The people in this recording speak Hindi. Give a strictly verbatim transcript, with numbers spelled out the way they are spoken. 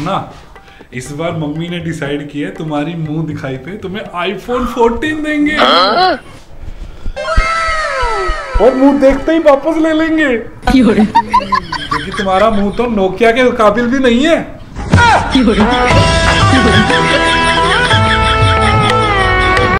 सुनना, इस बार मम्मी ने डिसाइड किया है तुम्हारी मुंह दिखाई पे तुम्हें आईफोन फोर्टीन देंगे और मुंह देखते ही वापस ले लेंगे क्योंकि तुम्हारा मुंह तो नोकिया के काबिल भी नहीं है।